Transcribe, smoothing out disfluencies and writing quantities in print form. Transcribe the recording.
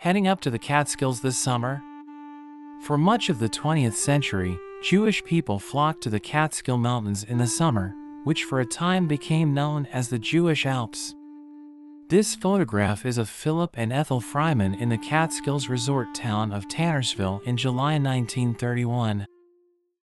heading up to the Catskills this summer? For much of the 20th century, Jewish people flocked to the Catskill Mountains in the summer, which for a time became known as the Jewish Alps. This photograph is of Philip and Ethel Freiman in the Catskills resort town of Tannersville in July 1931.